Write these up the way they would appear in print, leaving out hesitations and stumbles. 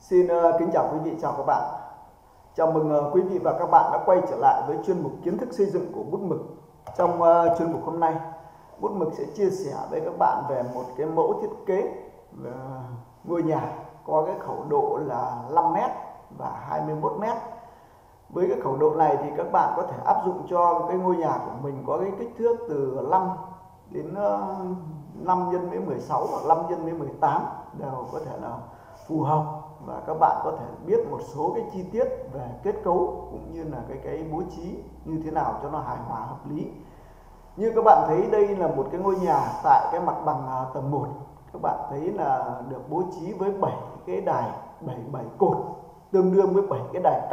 Xin kính chào quý vị, chào các bạn. Chào mừng quý vị và các bạn đã quay trở lại với chuyên mục kiến thức xây dựng của Bút Mực. Trong chuyên mục hôm nay, Bút Mực sẽ chia sẻ với các bạn về một cái mẫu thiết kế ngôi nhà có cái khẩu độ là 5m và 21m. Với cái khẩu độ này thì các bạn có thể áp dụng cho cái ngôi nhà của mình có cái kích thước từ 5 đến 5 x 16 hoặc 5 x 18 đều có thể là phù hợp, và các bạn có thể biết một số cái chi tiết về kết cấu cũng như là cái bố trí như thế nào cho nó hài hòa hợp lý. Như các bạn thấy, đây là một cái ngôi nhà tại cái mặt bằng tầng 1. Các bạn thấy là được bố trí với 7 cái đài 7 cột, tương đương với 7 cái đài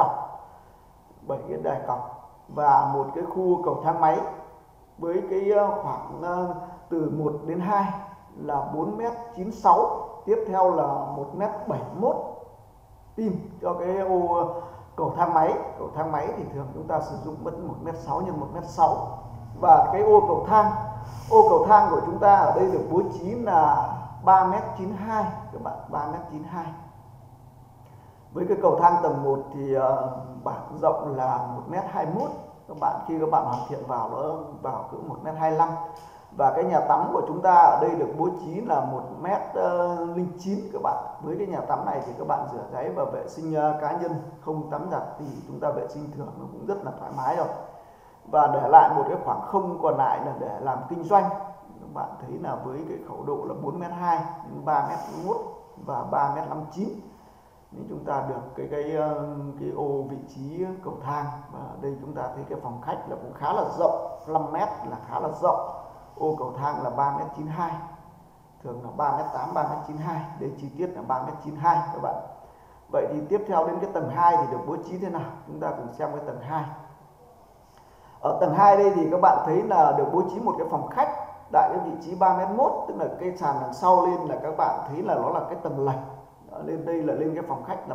cọc và một cái khu cầu thang máy với cái khoảng từ 1 đến 2 là 4m96, tiếp theo là 1m71 tim cho cái ô cầu thang máy. Cầu thang máy thì thường chúng ta sử dụng mất 1m6 x 1m6. Và cái ô cầu thang của chúng ta ở đây được bố trí là 3m92 các bạn, 3m92. Với cái cầu thang tầng 1 thì bản rộng là 1m21. Các bạn khi các bạn hoàn thiện vào nó vào cỡ 1m25. Và cái nhà tắm của chúng ta ở đây được bố trí là 1m09 các bạn. Với cái nhà tắm này thì các bạn rửa ráy và vệ sinh cá nhân, không tắm giặt thì chúng ta vệ sinh thường nó cũng rất là thoải mái rồi. Và để lại một cái khoảng không còn lại là để làm kinh doanh. Các bạn thấy là với cái khẩu độ là 4m2 đến 3m1 và 3m59 nên chúng ta được cái ô vị trí cầu thang. Và ở đây chúng ta thấy cái phòng khách là cũng khá là rộng, 5m là khá là rộng. Ô cầu thang là 3m92, thường là 3m8, 3m92. Đây chi tiết là 3m92 các bạn. Vậy thì tiếp theo đến cái tầng 2 thì được bố trí thế nào? Chúng ta cùng xem cái tầng 2. Ở tầng 2 đây thì các bạn thấy là được bố trí một cái phòng khách tại cái vị trí 3m1, tức là cái sàn đằng sau lên là các bạn thấy là nó là cái tầng lệch. Lên đây là lên cái phòng khách là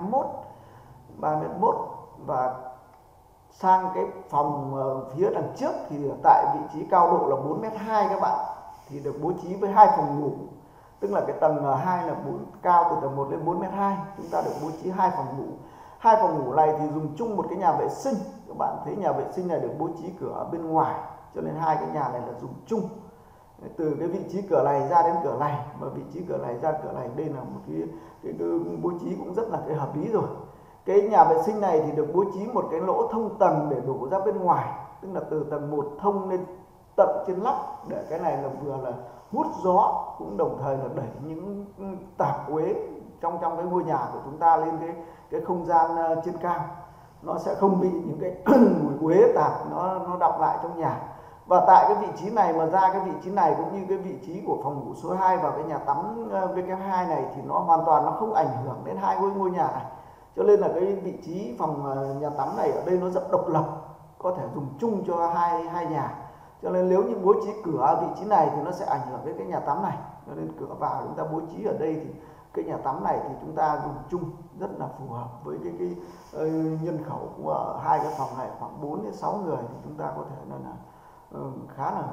3m1. Và sang cái phòng phía đằng trước thì tại vị trí cao độ là 4m2 các bạn, thì được bố trí với 2 phòng ngủ. Tức là cái tầng 2 là cao từ tầng 1 lên 4m2, chúng ta được bố trí 2 phòng ngủ. 2 phòng ngủ này thì dùng chung một cái nhà vệ sinh. Các bạn thấy nhà vệ sinh này được bố trí cửa ở bên ngoài, cho nên hai cái nhà này là dùng chung. Từ cái vị trí cửa này ra đến cửa này, và vị trí cửa này ra cửa này, đây là một cái bố trí cũng rất là cái hợp lý rồi. Cái nhà vệ sinh này thì được bố trí một cái lỗ thông tầng để đổ ra bên ngoài, tức là từ tầng 1 thông lên tận trên nóc, để cái này là vừa là hút gió, cũng đồng thời là đẩy những tạp uế trong cái ngôi nhà của chúng ta lên cái không gian trên cao. Nó sẽ không bị những cái mùi uế tạp nó đọng lại trong nhà. Và tại cái vị trí này mà ra cái vị trí này cũng như cái vị trí của phòng ngủ số 2 và cái nhà tắm VK2 này thì nó hoàn toàn nó không ảnh hưởng đến hai ngôi nhà này. Cho nên là cái vị trí phòng nhà tắm này ở đây nó rất độc lập, có thể dùng chung cho hai nhà. Cho nên nếu như bố trí cửa ở vị trí này thì nó sẽ ảnh hưởng đến cái nhà tắm này. Cho nên cửa vào chúng ta bố trí ở đây thì cái nhà tắm này thì chúng ta dùng chung rất là phù hợp với cái nhân khẩu của hai cái phòng này khoảng 4 đến 6 người, thì chúng ta có thể là khá là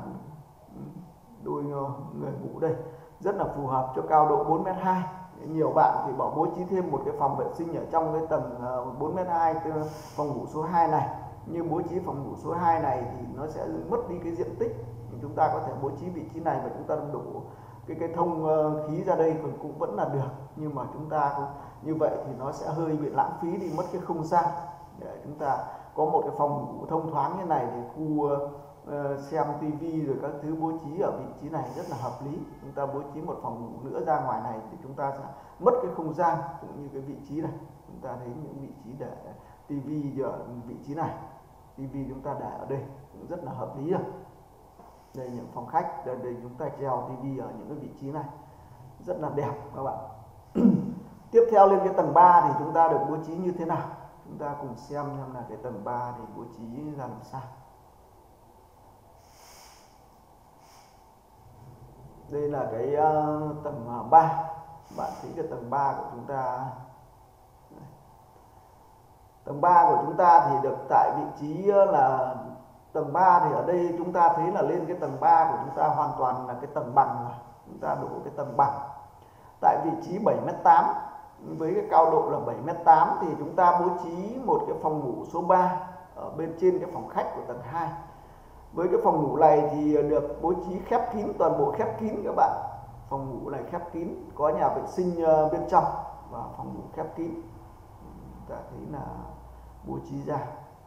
đôi người ngủ đây, rất là phù hợp cho cao độ 4m2. Nhiều bạn thì bỏ bố trí thêm một cái phòng vệ sinh ở trong cái tầng 4m2 phòng ngủ số 2 này. Như bố trí phòng ngủ số 2 này thì nó sẽ mất đi cái diện tích, chúng ta có thể bố trí vị trí này và chúng ta đổ cái thông khí ra đây cũng vẫn là được. Nhưng mà chúng ta như vậy thì nó sẽ hơi bị lãng phí đi mất cái không gian. Để chúng ta có một cái phòng ngủ thông thoáng như này thì khu xem tivi rồi các thứ bố trí ở vị trí này rất là hợp lý. Chúng ta bố trí một phòng ngủ nữa ra ngoài này thì chúng ta sẽ mất cái không gian, cũng như cái vị trí này. Chúng ta thấy những vị trí để tivi ở vị trí này, tivi chúng ta để ở đây cũng rất là hợp lý rồi. Đây những phòng khách, đây chúng ta treo tivi ở những cái vị trí này rất là đẹp các bạn. Tiếp theo lên cái tầng 3 thì chúng ta được bố trí như thế nào? Chúng ta cùng xem là cái tầng 3 thì bố trí ra làm sao. Đây là cái tầng 3. Bạn thấy cái tầng 3 của chúng ta. Tầng 3 của chúng ta thì được tại vị trí là tầng 3 thì ở đây chúng ta thấy là lên cái tầng 3 của chúng ta hoàn toàn là cái tầng bằng. Chúng ta đổ cái tầng bằng. Tại vị trí 7m8 với cái cao độ là 7m8 thì chúng ta bố trí một cái phòng ngủ số 3 ở bên trên cái phòng khách của tầng 2. Với cái phòng ngủ này thì được bố trí khép kín, toàn bộ khép kín các bạn. Phòng ngủ này khép kín, có nhà vệ sinh bên trong và phòng ngủ khép kín. Ta thấy là bố trí ra.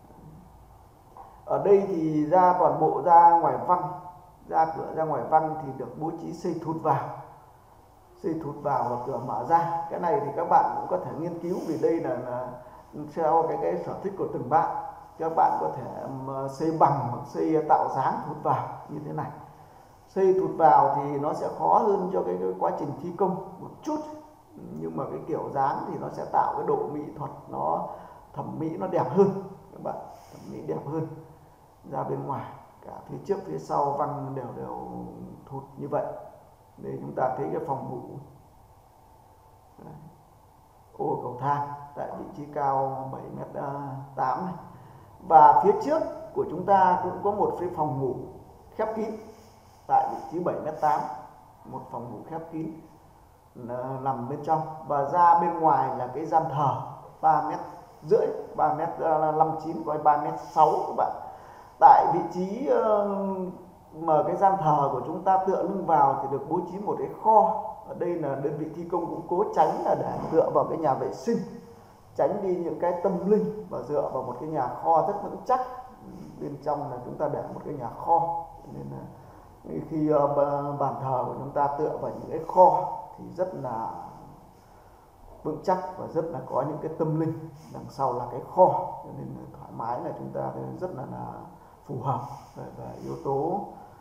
Ở đây thì ra toàn bộ ra ngoài văng, ra cửa ra ngoài văng thì được bố trí xây thụt vào. Xây thụt vào và cửa mở ra. Cái này thì các bạn cũng có thể nghiên cứu, vì đây là theo cái sở thích của từng bạn. Các bạn có thể xây bằng hoặc xây tạo dáng thụt vào như thế này. Xây thụt vào thì nó sẽ khó hơn cho cái quá trình thi công một chút, nhưng mà cái kiểu dáng thì nó sẽ tạo cái độ mỹ thuật, nó thẩm mỹ nó đẹp hơn các bạn, thẩm mỹ đẹp hơn. Ra bên ngoài cả phía trước phía sau văng đều thụt như vậy. Đây chúng ta thấy cái phòng ngủ. Đấy. Ô cầu thang tại vị trí cao 7m8 này. Và phía trước của chúng ta cũng có một cái phòng ngủ khép kín tại vị trí 7m8, một phòng ngủ khép kín nằm bên trong. Và ra bên ngoài là cái gian thờ 3m50, 3m59 coi 3m6 các bạn. Tại vị trí mà cái gian thờ của chúng ta tựa lưng vào thì được bố trí một cái kho. Ở đây là đơn vị thi công cũng cố tránh là để tựa vào cái nhà vệ sinh, tránh đi những cái tâm linh và dựa vào một cái nhà kho rất vững chắc. Bên trong là chúng ta để một cái nhà kho, nên là khi bàn thờ của chúng ta tựa vào những cái kho thì rất là vững chắc và rất là có những cái tâm linh đằng sau là cái kho, cho nên là thoải mái là chúng ta rất là phù hợp về yếu tố.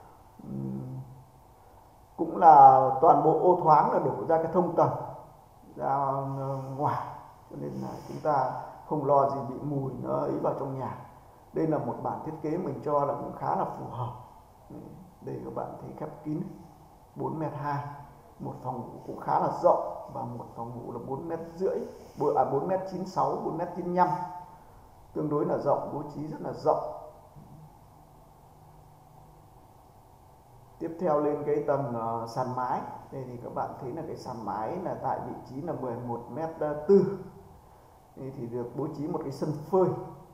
Cũng là toàn bộ ô thoáng là đổ ra cái thông tầng ra ngoài, cho nên là chúng ta không lo gì bị mùi nó ấy vào trong nhà. Đây là một bản thiết kế mình cho là cũng khá là phù hợp. Đây các bạn thấy khép kín 4m2, một phòng ngủ cũng khá là rộng, và một phòng ngủ là 4m50, 4m96, 4m95, tương đối là rộng, bố trí rất là rộng. Tiếp theo lên cái tầng sàn mái. Đây thì các bạn thấy là cái sàn mái là tại vị trí là 11m4. Đây thì được bố trí một cái sân phơi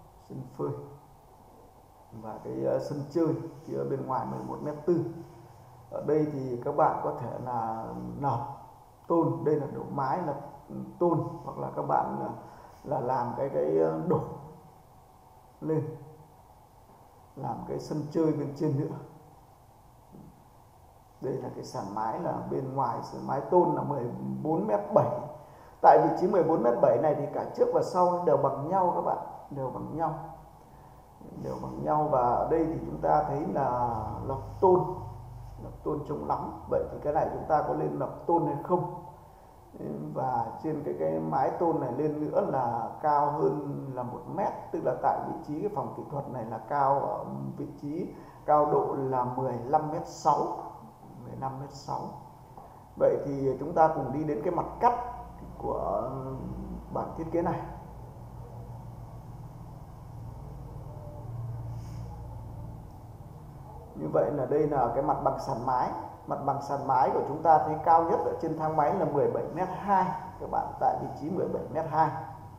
và cái sân chơi phía bên ngoài 11m4. Ở đây thì các bạn có thể là nợp tôn, đây là đổ mái là tôn, hoặc là các bạn là làm cái đổ lên làm cái sân chơi bên trên nữa. Đây là cái sàn mái là bên ngoài, sàn mái tôn là 14m7. Tại vị trí 14m7 này thì cả trước và sau đều bằng nhau các bạn, đều bằng nhau. Và ở đây thì chúng ta thấy là lọc tôn chống lắm. Vậy thì cái này chúng ta có lên lọc tôn hay không? Và trên cái mái tôn này lên nữa là cao hơn là 1m, tức là tại vị trí cái phòng kỹ thuật này là cao ở vị trí cao độ là 15m6. Vậy thì chúng ta cùng đi đến cái mặt cắt của bản thiết kế này. Như vậy là đây là cái mặt bằng sàn mái. Mặt bằng sàn mái của chúng ta thấy cao nhất ở trên thang máy là 17m2 các bạn, tại vị trí 17m2.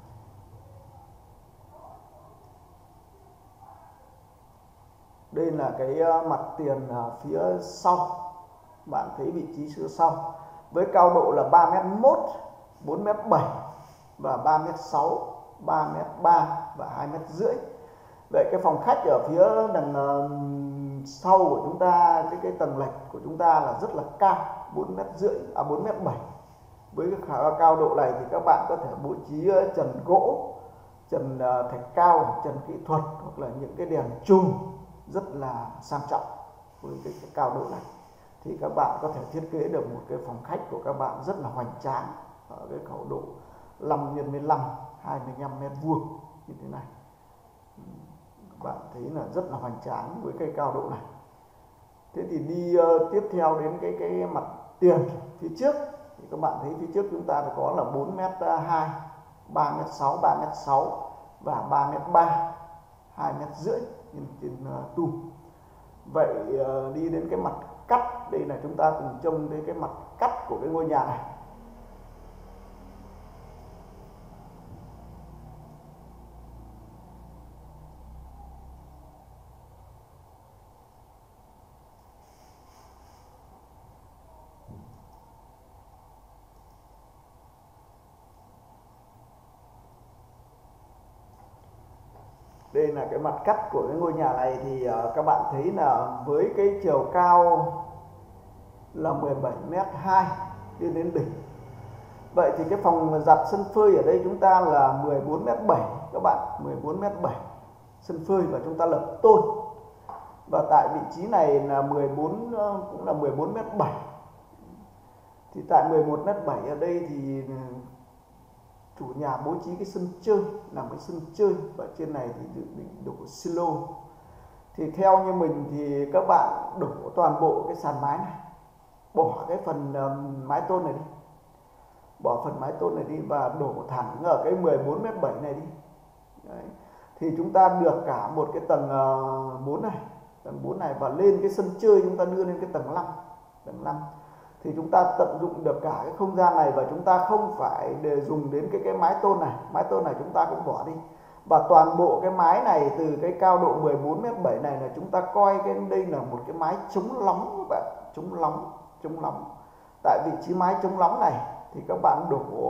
Đây là cái mặt tiền phía sau. Bạn thấy vị trí phía sau với cao độ là 3m1, 4m7 và 3m6, 3m3 và 2m50. Vậy cái phòng khách ở phía đằng sau của chúng ta, cái tầng lệch của chúng ta là rất là cao, 4m7. Với cái cao độ này thì các bạn có thể bố trí trần gỗ, trần thạch cao, trần kỹ thuật, hoặc là những cái đèn chùm rất là sang trọng. Với cái cao độ này thì các bạn có thể thiết kế được một cái phòng khách của các bạn rất là hoành tráng ở cái khẩu độ 5x15, 25m2 như thế này. Các bạn thấy là rất là hoành tráng với cái cao độ này. Thế thì đi tiếp theo đến cái mặt tiền phía trước thì các bạn thấy phía trước chúng ta có là 4m2, 3m6, 3m6 và 3m3, 2m50 trên tum. Vậy đi đến cái mặt cắt, đây là chúng ta cùng trông đến cái mặt cắt của cái ngôi nhà này. Đây là cái mặt cắt của cái ngôi nhà này thì các bạn thấy là với cái chiều cao là 17,2 m đi đến đỉnh. Vậy thì cái phòng giặt sân phơi ở đây chúng ta là 14,7 m các bạn, 14,7 m sân phơi và chúng ta lập tôn. Và tại vị trí này là cũng là 14,7 m. Thì tại 11,7 m ở đây thì chủ nhà bố trí cái sân chơi, làm cái sân chơi, và trên này thì dự định đổ silo. Thì theo như mình thì các bạn đổ toàn bộ cái sàn mái này, bỏ cái phần mái tôn này đi, bỏ phần mái tôn này đi và đổ thẳng ở cái 14,7 m này đi. Đấy. Thì chúng ta được cả một cái tầng 4 này, tầng 4 này, và lên cái sân chơi chúng ta đưa lên cái tầng 5, tầng 5. Thì chúng ta tận dụng được cả cái không gian này, và chúng ta không phải để dùng đến cái mái tôn này. Mái tôn này chúng ta cũng bỏ đi. Và toàn bộ cái mái này từ cái cao độ 14,7 m này là chúng ta coi đây là một cái mái chống nóng các bạn, chống nóng. Tại vị trí mái chống nóng này thì các bạn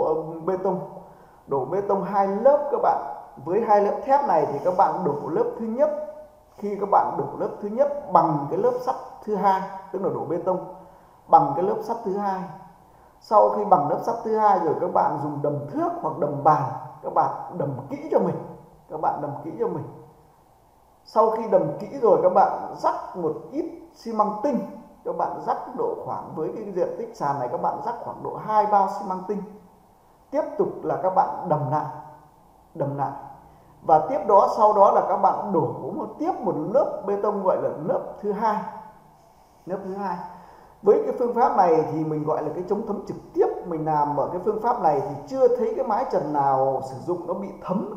đổ bê tông 2 lớp các bạn. Với 2 lớp thép này thì các bạn đổ lớp thứ nhất. Khi các bạn đổ lớp thứ nhất bằng cái lớp sắt thứ hai, tức là đổ bê tông bằng cái lớp sắt thứ hai. Sau khi bằng lớp sắt thứ hai rồi các bạn dùng đầm thước hoặc đầm bàn, các bạn đầm kỹ cho mình. Sau khi đầm kỹ rồi các bạn rắc một ít xi măng tinh. Các bạn rắc độ khoảng, với cái diện tích sàn này các bạn rắc khoảng độ 2 bao xi măng tinh. Tiếp tục là các bạn đầm lại. Và tiếp đó, sau đó là các bạn đổ tiếp một lớp bê tông gọi là lớp thứ hai. Với cái phương pháp này thì mình gọi là cái chống thấm trực tiếp. Mình làm ở cái phương pháp này thì chưa thấy cái mái trần nào sử dụng nó bị thấm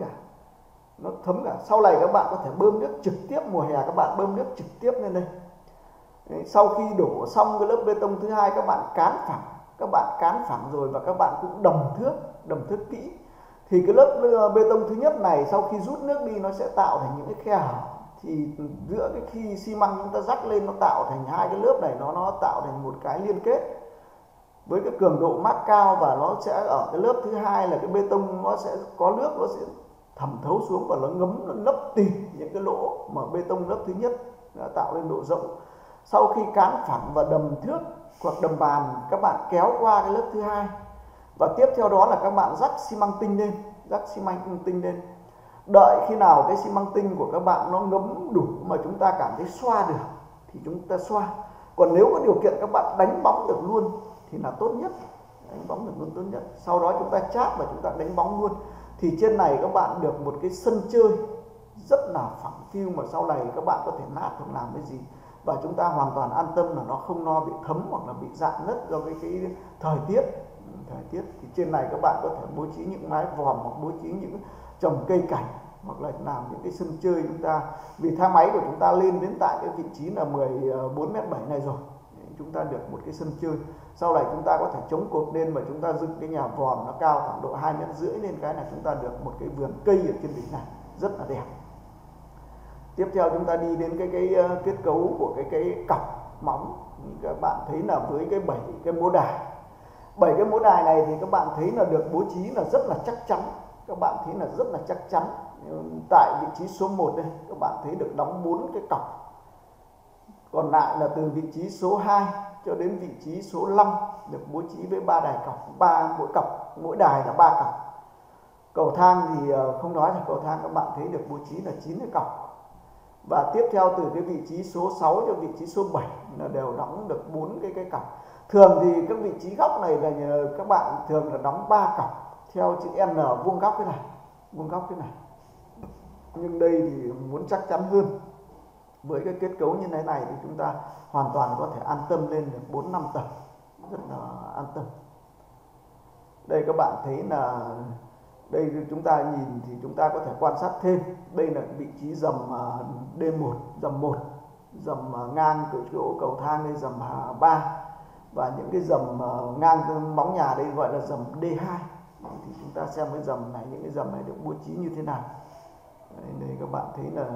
cả. Sau này các bạn có thể bơm nước trực tiếp, mùa hè các bạn bơm nước trực tiếp lên đây. Đấy, sau khi đổ xong cái lớp bê tông thứ hai các bạn cán phẳng, rồi và các bạn cũng đầm thước kỹ. Thì cái lớp bê tông thứ nhất này sau khi rút nước đi nó sẽ tạo thành những cái khe hở. Thì giữa cái khi xi măng chúng ta rắc lên nó tạo thành hai cái lớp này, nó tạo thành một cái liên kết với cái cường độ mát cao, và nó sẽ ở cái lớp thứ hai là cái bê tông nó sẽ có nước, nó sẽ thẩm thấu xuống và nó lấp tịt những cái lỗ mà bê tông lớp thứ nhất đã tạo lên độ rộng. Sau khi cán phẳng và đầm thước hoặc đầm bàn, các bạn kéo qua cái lớp thứ hai, và tiếp theo đó là các bạn rắc xi măng tinh lên. Đợi khi nào cái xi măng tinh của các bạn nó ngấm đủ mà chúng ta cảm thấy xoa được thì chúng ta xoa. Còn nếu có điều kiện các bạn đánh bóng được luôn thì là tốt nhất, Sau đó chúng ta chát và chúng ta đánh bóng luôn. Thì trên này các bạn được một cái sân chơi rất là phẳng phiu, mà sau này các bạn có thể nát hoặc làm cái gì, và chúng ta hoàn toàn an tâm là nó không lo bị thấm hoặc là bị rạn nứt do cái thời tiết. Thì trên này các bạn có thể bố trí những mái vòm, hoặc bố trí những trồng cây cảnh, hoặc là làm những cái sân chơi chúng ta. Vì thang máy của chúng ta lên đến tại cái vị trí là 14,7 m này rồi, chúng ta được một cái sân chơi. Sau này chúng ta có thể chống cột lên và chúng ta dựng cái nhà vòm nó cao khoảng độ 2,5 m lên, cái là chúng ta được một cái vườn cây ở trên đỉnh này rất là đẹp. Tiếp theo chúng ta đi đến cái kết cấu của cái cọc móng. Các bạn thấy là với cái 7 cái mố đài. 7 cái mố đài này thì các bạn thấy là được bố trí là rất là chắc chắn. Tại vị trí số 1 đây các bạn thấy được đóng 4 cái cọc. Còn lại là từ vị trí số 2 cho đến vị trí số 5 được bố trí với 3 đài cọc, mỗi đài là 3 cọc. Cầu thang thì không nói, là cầu thang các bạn thấy được bố trí là 9 cái cọc. Và tiếp theo từ cái vị trí số 6 cho vị trí số 7 là đều đóng được 4 cái cọc. Thường thì các vị trí góc này là các bạn thường là đóng 3 cọc theo chữ N vuông góc thế này. Nhưng đây thì muốn chắc chắn hơn, với cái kết cấu như thế này thì chúng ta hoàn toàn có thể an tâm lên được 4-5 tầng, rất là an tâm. Đây các bạn thấy là đây chúng ta nhìn thì chúng ta có thể quan sát thêm. Đây là vị trí dầm D1, dầm ngang từ chỗ cầu thang lên dầm 3, và những cái dầm ngang móng nhà đây gọi là dầm D2. Thì chúng ta xem cái dầm này, những cái dầm này được bố trí như thế nào. Đây các bạn thấy là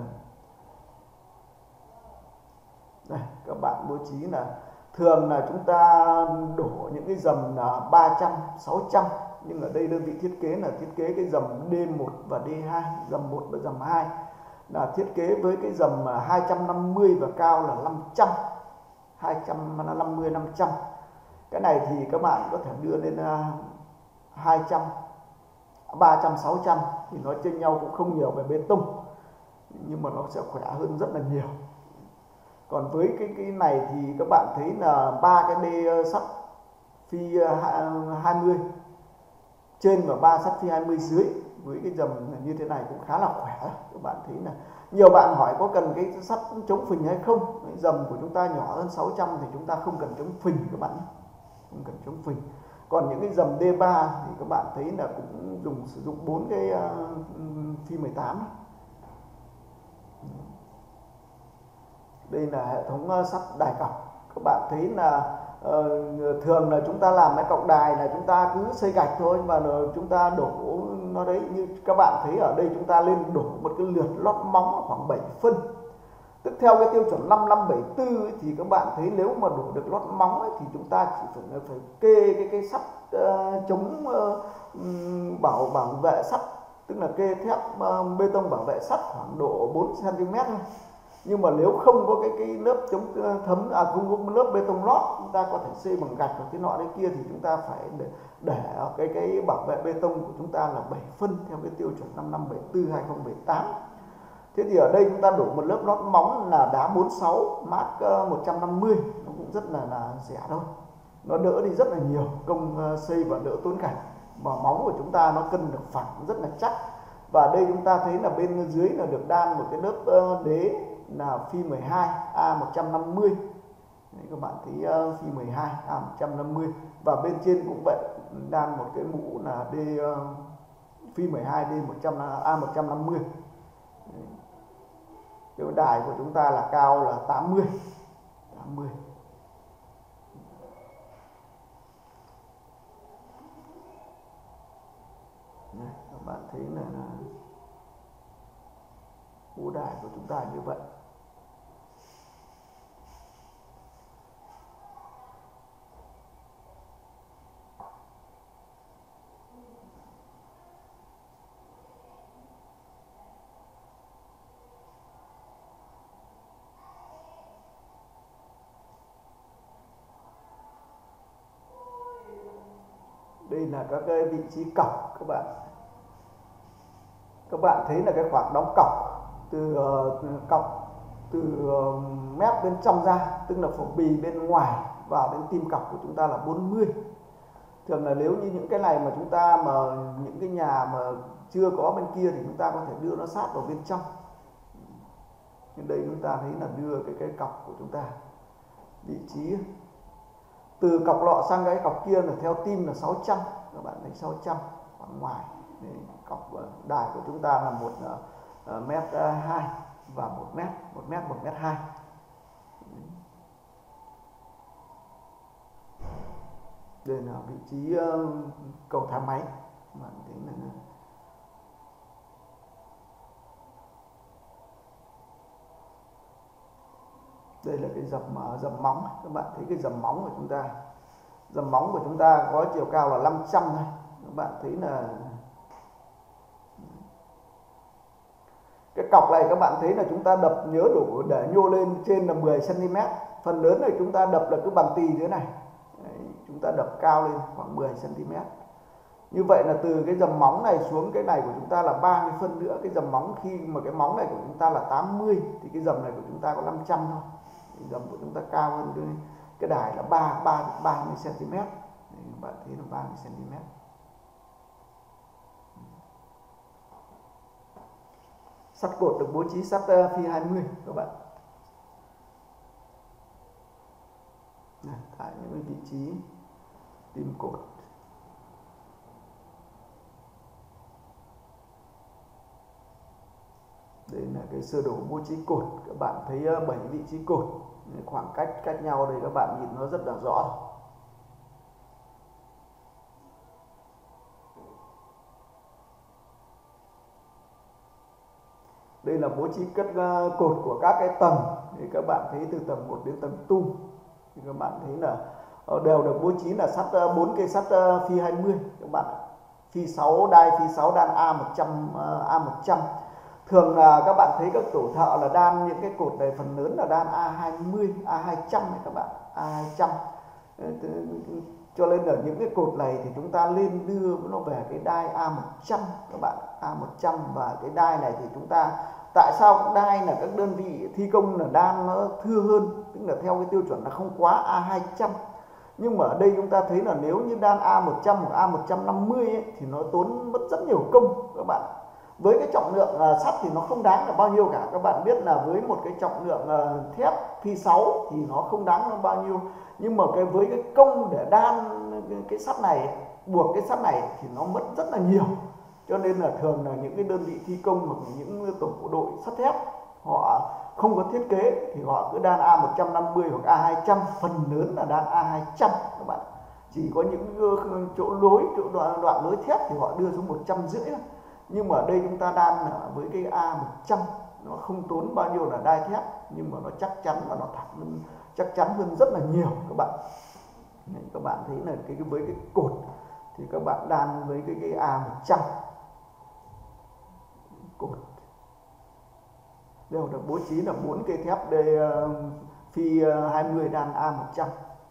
đây, các bạn bố trí là thường là chúng ta đổ những cái dầm là 300, 600, nhưng ở đây đơn vị thiết kế là thiết kế cái dầm D1 và D2, dầm 1 và dầm 2. là thiết kế với cái dầm 250 và cao là 500, 250 500. Cái này thì các bạn có thể đưa lên 200, 300, 600 thì nó chênh nhau cũng không nhiều về bê tông, nhưng mà nó sẽ khỏe hơn rất là nhiều. Còn với cái này thì các bạn thấy là 3 cái đê sắt phi 20 trên và 3 sắt phi 20 dưới với cái dầm như thế này cũng khá là khỏe. Các bạn thấy là nhiều bạn hỏi có cần cái sắt chống phình hay không. Cái dầm của chúng ta nhỏ hơn 600 thì chúng ta không cần chống phình các bạn, không cần chống phình. Còn những cái dầm D3 thì các bạn thấy là cũng sử dụng 4 cái phi 18. Đây là hệ thống sắt đài cọc. Các bạn thấy là thường là chúng ta làm cái cọc đài là chúng ta cứ xây gạch thôi, và chúng ta đổ nó đấy. Như các bạn thấy ở đây chúng ta lên đổ một cái lượt lót móng khoảng 7 phân. Tức theo cái tiêu chuẩn 5574 ấy, thì các bạn thấy nếu mà đổ được lót móng ấy, thì chúng ta chỉ phải kê cái sắt chống bảo vệ sắt, tức là kê thép bê tông bảo vệ sắt khoảng độ 4 cm thôi. Nhưng mà nếu không có cái lớp chống thấm, không có lớp bê tông lót, chúng ta có thể xây bằng gạch hoặc thế nọ đấy kia, thì chúng ta phải để cái bảo vệ bê tông của chúng ta là 7 phân theo cái tiêu chuẩn 5574 2018. Thế thì ở đây chúng ta đổ một lớp lót móng là đá 46 mác 150, nó cũng rất là rẻ thôi, nó đỡ đi rất là nhiều công xây và đỡ tốn cảnh, mà móng của chúng ta nó cân được phẳng rất là chắc. Và đây chúng ta thấy là bên dưới là được đan một cái lớp đế là phi 12 A150. Đấy, các bạn thấy phi 12 A150, và bên trên cũng vậy, đan một cái mũ là D phi 12 D100 A150. Cái đài của chúng ta là cao là 80. Này, các bạn thấy là mũ đài của chúng ta như vậy. Đây là các cái vị trí cọc các bạn. Các bạn thấy là cái khoảng đóng cọc từ mép bên trong ra, tức là phổ bì bên ngoài vào đến tim cọc của chúng ta là 40. Thường là nếu như những cái này mà chúng ta mà những cái nhà mà chưa có bên kia thì chúng ta có thể đưa nó sát vào bên trong. Nhưng đây chúng ta thấy là đưa cái cọc của chúng ta vị trí từ cọc lọ sang cái cọc kia là theo tim là 600. Các bạn thấy 600 khoảng ngoài. Đấy, cọc đài của chúng ta là 1m2 và 1m2. Đây là vị trí cầu thang máy. Bạn thấy là đây là cái dầm móng. Các bạn thấy cái dầm móng của chúng ta, dầm móng của chúng ta có chiều cao là 500 thôi. Các bạn thấy là cái cọc này các bạn thấy là chúng ta đập nhớ đổ để nhô lên trên là 10 cm. Phần lớn này chúng ta đập là cứ bằng tì thế này. Đấy, chúng ta đập cao lên khoảng 10 cm. Như vậy là từ cái dầm móng này xuống cái này của chúng ta là 30 phân nữa. Cái dầm móng khi mà cái móng này của chúng ta là 80 thì cái dầm này của chúng ta có 500 thôi. Cái dầm của chúng ta cao hơn cái đài là 30 cm. Đấy, các bạn thấy là 30 cm. Sắt cột được bố trí sắt phi 20 các bạn. Này, tại những vị trí tim cột. Đây là cái sơ đồ bố trí cột. Các bạn thấy 7 vị trí cột, khoảng cách nhau đây các bạn nhìn nó rất là rõ. Đây là bố trí cất cột của các cái tầng. Thì các bạn thấy từ tầng 1 đến tầng tum thì các bạn thấy là đều được bố trí là sắt 4 cây sắt phi 20 các bạn. Phi 6 đai phi 6 đan A100. Thường là các bạn thấy các tổ thợ là đan những cái cột này phần lớn là đan A20, A200 này các bạn, A200. Cho nên là những cái cột này thì chúng ta nên đưa nó về cái đai A100 các bạn, A100. Và cái đai này thì chúng ta, tại sao các đai là các đơn vị thi công là đan nó thưa hơn, tức là theo cái tiêu chuẩn là không quá A200. Nhưng mà ở đây chúng ta thấy là nếu như đan A100 hoặc A150 ấy, thì nó tốn mất rất nhiều công các bạn. Với cái trọng lượng sắt thì nó không đáng là bao nhiêu cả. Các bạn biết là với một cái trọng lượng thép phi 6 thì nó không đáng là bao nhiêu. Nhưng mà với cái công để đan cái sắt này, buộc cái sắt này thì nó mất rất là nhiều. Cho nên là thường là những cái đơn vị thi công hoặc những tổ đội sắt thép họ không có thiết kế thì họ cứ đan A150 hoặc A200, phần lớn là đan A200 các bạn. Chỉ có những chỗ đoạn lối thép thì họ đưa xuống 150. Nhưng mà ở đây chúng ta đan với cái A100, nó không tốn bao nhiêu là đai thép, nhưng mà nó chắc chắn và nó thẳng, chắc chắn hơn rất là nhiều các bạn. Các bạn thấy là với cái cột thì các bạn đan với cái A100 cột đều được bố trí là 4 cây thép đây, phi 20 đan A100.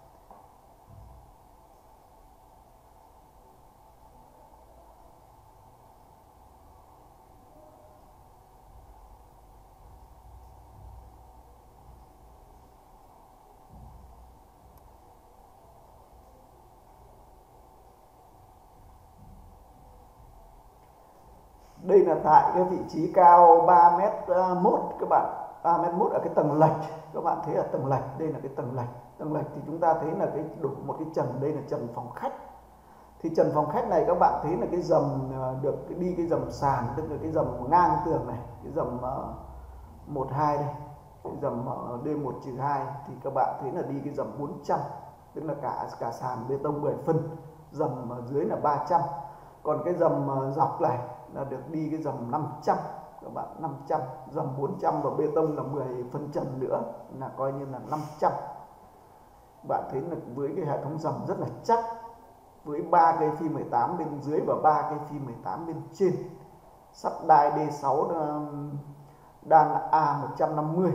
Đây là tại cái vị trí cao 3m1 các bạn, 3m1 ở cái tầng lệch. Các bạn thấy ở tầng lệch, đây là cái tầng lệch. Tầng lệch thì chúng ta thấy là cái đổ một cái trần, đây là trần phòng khách. Thì trần phòng khách này các bạn thấy là cái dầm được đi cái dầm sàn, tức là cái dầm ngang tường này, cái dầm 12 đây, cái dầm D1-2 thì các bạn thấy là đi cái dầm 400, tức là cả sàn bê tông 10 phân, dầm ở dưới là 300. Còn cái dầm dọc này là được đi cái dầm 500 các bạn, 500, dầm 400 và bê tông là 10 phân trần nữa là coi như là 500. Bạn thấy là với cái hệ thống dầm rất là chắc, với 3 cây phi 18 bên dưới và 3 cây phi 18 bên trên. Sắt đai D6 đan A150.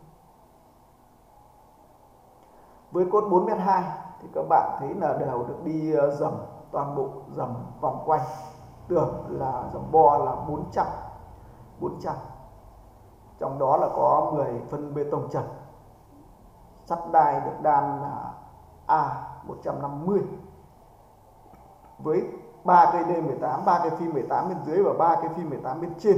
Với cốt 4m2 thì các bạn thấy là đều được đi dầm, toàn bộ dầm vòng quanh. Tường là dầm bo là 400. Trong đó là có 10 phân bê tông trần. Sắt đai được đan là A150 với 3 cây D18, 3 cây phi 18 bên dưới và 3 cây phi 18 bên trên.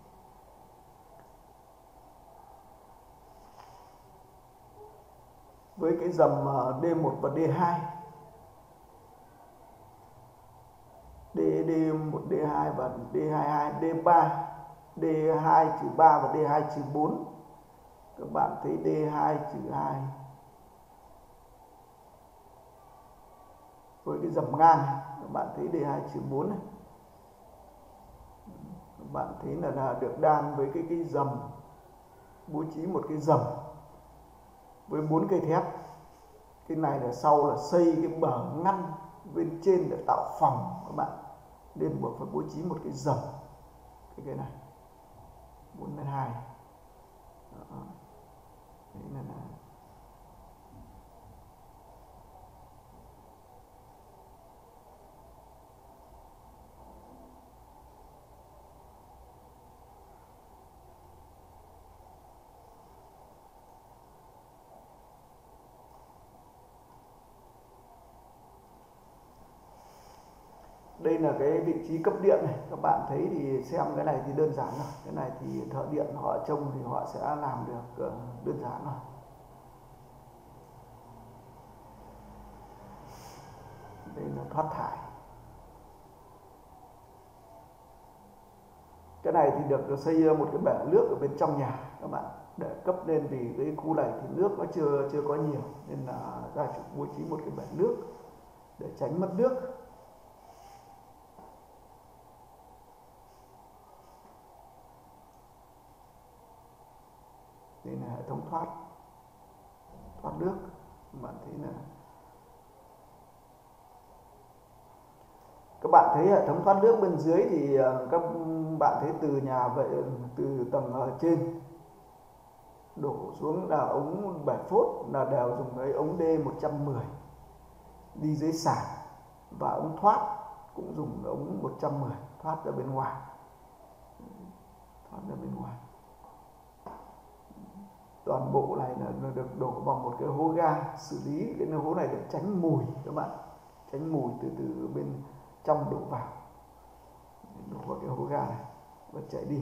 Với cái dầm D1 và D2, D1, D2 và D22, D3, D2-3 và D2-4. Các bạn thấy D2-2 với cái dầm ngang, các bạn thấy D2-4 này. Các bạn thấy là được đan với cái dầm, bố trí một cái dầm với 4 cây thép. Cái này là sau là xây cái bờ ngăn bên trên để tạo phòng các bạn, nên buộc phải bố trí một cái dầm cái này 4m2. Đấy là đây là cái vị trí cấp điện này. Các bạn thấy thì xem cái này thì đơn giản rồi. Cái này thì thợ điện họ trông thì họ sẽ làm được đơn giản rồi. Đây là thoát thải. Cái này thì được xây một cái bể nước ở bên trong nhà các bạn, để cấp lên, vì cái khu này thì nước nó chưa có nhiều nên là gia chủ bố trí một cái bể nước để tránh mất nước. Đây là hệ thống thoát nước. Các bạn thấy thấy hệ thống thoát nước bên dưới thì các bạn thấy từ nhà vệ, từ tầng trên đổ xuống là ống 7 phốt là đều dùng cái ống D110 đi dưới sàn, và ống thoát cũng dùng ống 110 thoát ra bên ngoài, toàn bộ này là được đổ vào một cái hố ga xử lý. Cái hố này để tránh mùi các bạn, tránh mùi từ bên trong đổ vào, đổ vào cái hố ga này và chạy đi.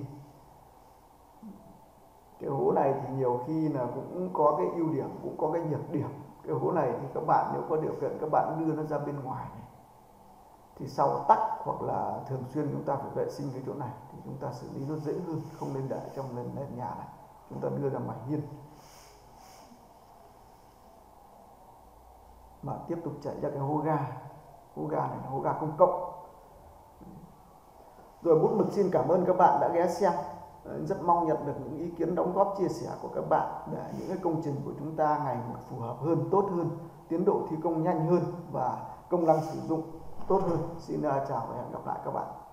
Cái hố này thì nhiều khi là cũng có cái ưu điểm cũng có cái nhược điểm. Cái hố này thì các bạn nếu có điều kiện các bạn đưa nó ra bên ngoài này, thì sau tắc hoặc là thường xuyên chúng ta phải vệ sinh cái chỗ này thì chúng ta xử lý nó dễ hơn, không nên để trong nền nhà này, chúng ta đưa ra ngoài hiên mà tiếp tục chạy ra cái hố ga. Hố ga này là hố ga công cộng. Rồi Bút Mực xin cảm ơn các bạn đã ghé xem. Rất mong nhận được những ý kiến đóng góp chia sẻ của các bạn để những cái công trình của chúng ta ngày một phù hợp hơn, tốt hơn, tiến độ thi công nhanh hơn và công năng sử dụng tốt hơn. Xin chào và hẹn gặp lại các bạn.